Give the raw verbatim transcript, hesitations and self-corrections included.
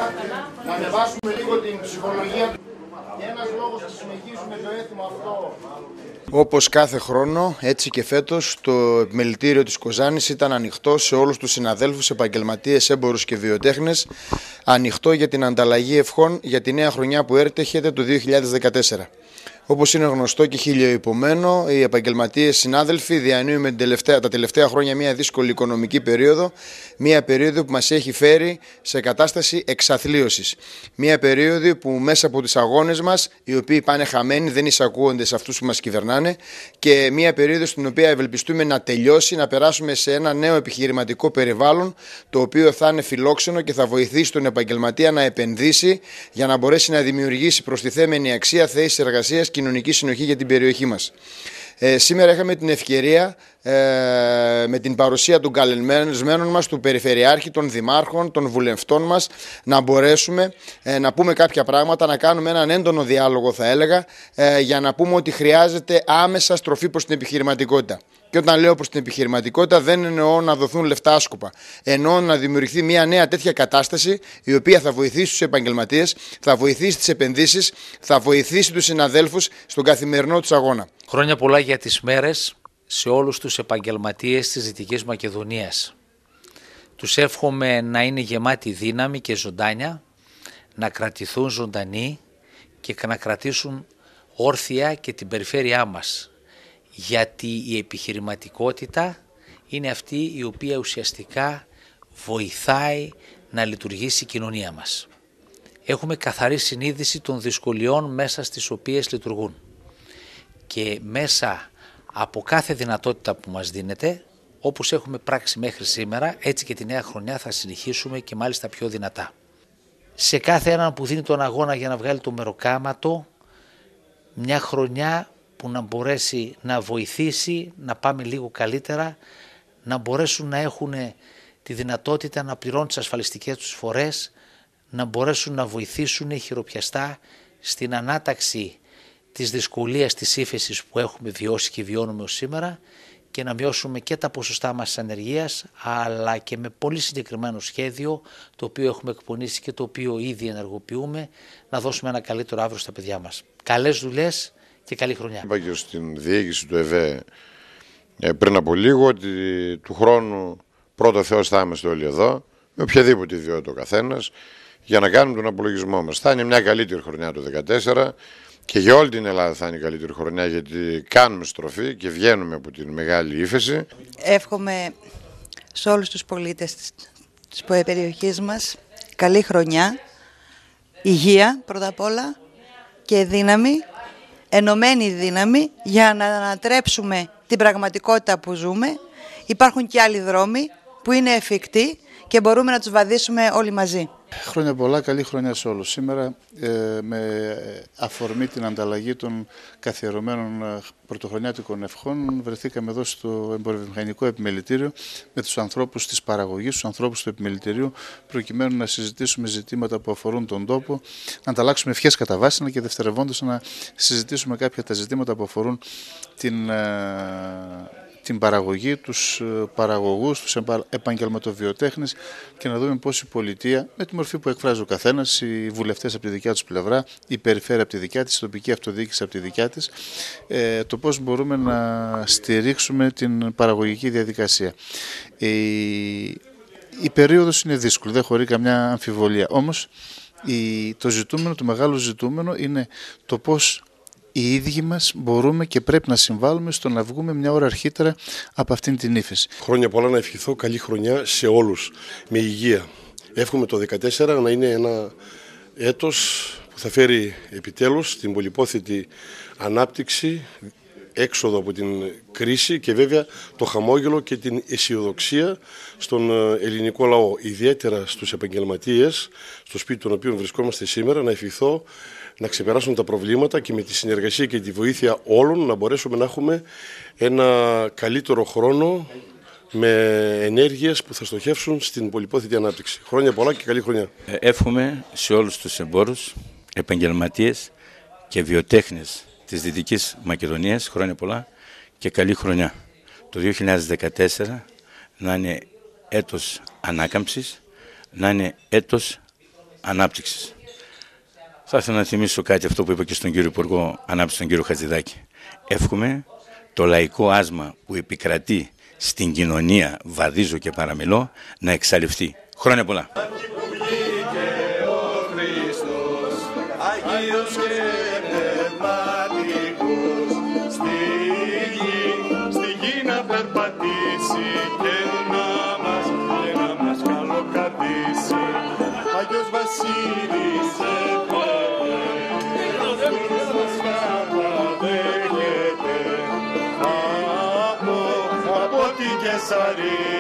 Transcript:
να ανεβάσουμε λίγο την ψυχολογία του. Ένας λόγος να συνεχίσουμε το έθιμο αυτό. Όπως κάθε χρόνο, έτσι και φέτος, το επιμελητήριο της Κοζάνης ήταν ανοιχτό σε όλους τους συναδέλφους, επαγγελματίες, έμπορους και βιοτέχνες, ανοιχτό για την ανταλλαγή ευχών για τη νέα χρονιά που έρχεται το δύο χιλιάδες δεκατέσσερα. Όπως είναι γνωστό και χιλιοϊπωμένο, οι επαγγελματίες συνάδελφοι διανύουμε την τελευταία, τα τελευταία χρόνια μια δύσκολη οικονομική περίοδο, μια περίοδο που μας έχει φέρει σε κατάσταση εξαθλίωσης. Μια περίοδο που μέσα από τις αγώνες μας, οι οποίοι πάνε χαμένοι, δεν εισακούονται σε αυτούς που μας κυβερνάνε, και μια περίοδο στην οποία ευελπιστούμε να τελειώσει, να περάσουμε σε ένα νέο επιχειρηματικό περιβάλλον, το οποίο θα είναι φιλόξενο και θα βοηθήσει τον επαγγελματία να επενδύσει για να μπορέσει να δημιουργήσει προστιθέμενη αξία, θέσεις εργασίας, κοινωνική συνοχή για την περιοχή μας. Ε, σήμερα είχαμε την ευκαιρία ε, με την παρουσία των καλεσμένων μας, του Περιφερειάρχη, των Δημάρχων, των Βουλευτών μας, να μπορέσουμε ε, να πούμε κάποια πράγματα, να κάνουμε έναν έντονο διάλογο, θα έλεγα, ε, για να πούμε ότι χρειάζεται άμεσα στροφή προς την επιχειρηματικότητα. Και όταν λέω προς την επιχειρηματικότητα, δεν εννοώ να δοθούν λεφτά άσκοπα. Εννοώ να δημιουργηθεί μια νέα τέτοια κατάσταση, η οποία θα βοηθήσει τους επαγγελματίες, θα βοηθήσει τις επενδύσεις, θα βοηθήσει τους συναδέλφους στον καθημερινό τους αγώνα. Χρόνια πολλά για τις μέρες σε όλους τους επαγγελματίες της Δυτικής Μακεδονίας. Τους εύχομαι να είναι γεμάτοι δύναμη και ζωντάνια, να κρατηθούν ζωντανοί και να κρατήσουν όρθια και την περιφέρειά μας. Γιατί η επιχειρηματικότητα είναι αυτή η οποία ουσιαστικά βοηθάει να λειτουργήσει η κοινωνία μας. Έχουμε καθαρή συνείδηση των δυσκολιών μέσα στις οποίες λειτουργούν. Και μέσα από κάθε δυνατότητα που μας δίνεται, όπως έχουμε πράξει μέχρι σήμερα, έτσι και τη νέα χρονιά θα συνεχίσουμε και μάλιστα πιο δυνατά. Σε κάθε έναν που δίνει τον αγώνα για να βγάλει το μεροκάματο, μια χρονιά που να μπορέσει να βοηθήσει να πάμε λίγο καλύτερα, να μπορέσουν να έχουν τη δυνατότητα να πληρώνουν τις ασφαλιστικές τους φορές, να μπορέσουν να βοηθήσουν χειροπιαστά στην ανάταξη της δυσκολίας της ύφεσης που έχουμε βιώσει και βιώνουμε ως σήμερα, και να μειώσουμε και τα ποσοστά μας της ανεργίας, αλλά και με πολύ συγκεκριμένο σχέδιο, το οποίο έχουμε εκπονήσει και το οποίο ήδη ενεργοποιούμε, να δώσουμε ένα καλύτερο αύριο στα παιδιά μας. Καλές δουλειές και καλή χρονιά. Είπα και στην διοίκηση του ΕΒΕ πριν από λίγο ότι του χρόνου πρώτο Θεός θα είμαστε όλοι εδώ, με οποιαδήποτε ιδιότητα ο καθένας, για να κάνουμε τον απολογισμό μας. Θα είναι μια καλύτερη χρονιά το δύο χιλιάδες δεκατέσσερα και για όλη την Ελλάδα θα είναι η καλύτερη χρονιά, γιατί κάνουμε στροφή και βγαίνουμε από την μεγάλη ύφεση. Εύχομαι σε όλους τους πολίτες της περιοχής μας καλή χρονιά, υγεία πρώτα απ' όλα και δύναμη, ενωμένη δύναμη για να ανατρέψουμε την πραγματικότητα που ζούμε. Υπάρχουν και άλλοι δρόμοι που είναι εφικτοί και μπορούμε να τους βαδίσουμε όλοι μαζί. Χρόνια πολλά, καλή χρονιά σε όλους. Σήμερα ε, με αφορμή την ανταλλαγή των καθιερωμένων πρωτοχρονιάτικων ευχών βρεθήκαμε εδώ στο Εμπορευιομηχανικό Επιμελητήριο με τους ανθρώπους της παραγωγής, τους ανθρώπους του Επιμελητηρίου, προκειμένου να συζητήσουμε ζητήματα που αφορούν τον τόπο, να ανταλλάξουμε ευχές κατά βάση και δευτερευόντως να συζητήσουμε κάποια τα ζητήματα που αφορούν την ε, την παραγωγή, τους παραγωγούς, τους επαγγελματοβιοτέχνες, και να δούμε πώς η πολιτεία, με τη μορφή που εκφράζει ο καθένας, οι βουλευτές από τη δικιά τους πλευρά, η περιφέρεια από τη δικιά της, η τοπική αυτοδιοίκηση από τη δικιά της, το πώς μπορούμε να στηρίξουμε την παραγωγική διαδικασία. Η, η περίοδος είναι δύσκολη, δεν χωρεί καμιά αμφιβολία. Όμως η, το ζητούμενο, το μεγάλο ζητούμενο είναι το πώς οι ίδιοι μας μπορούμε και πρέπει να συμβάλλουμε στο να βγούμε μια ώρα αρχίτερα από αυτήν την ύφεση. Χρόνια πολλά, να ευχηθώ καλή χρονιά σε όλους, με υγεία. Εύχομαι το δύο χιλιάδες δεκατέσσερα να είναι ένα έτος που θα φέρει επιτέλους την πολυπόθητη ανάπτυξη, έξοδο από την κρίση και βέβαια το χαμόγελο και την αισιοδοξία στον ελληνικό λαό. Ιδιαίτερα στους επαγγελματίες, στο σπίτι των οποίων βρισκόμαστε σήμερα, να ευχηθώ να ξεπεράσουν τα προβλήματα και με τη συνεργασία και τη βοήθεια όλων να μπορέσουμε να έχουμε ένα καλύτερο χρόνο με ενέργειες που θα στοχεύσουν στην πολυπόθητη ανάπτυξη. Χρόνια πολλά και καλή χρονιά. Εύχομαι σε όλους τους εμπόρους, επαγγελματίες και βιοτέχνες της Δυτικής Μακεδονίας χρόνια πολλά και καλή χρονιά. Το δύο χιλιάδες δεκατέσσερα να είναι έτος ανάκαμψης, να είναι έτος ανάπτυξης. Θα ήθελα να θυμίσω κάτι αυτό που είπα και στον κύριο Υπουργό Ανάπτυξη, τον κύριο Χατζηδάκη. Εύχομαι το λαϊκό άσμα που επικρατεί στην κοινωνία, βαδίζω και παραμιλώ, να εξαλειφθεί. Χρόνια πολλά. Άγιος Βασίλης επέφερε, μας καταδέχεται από, από την Κεσαρία.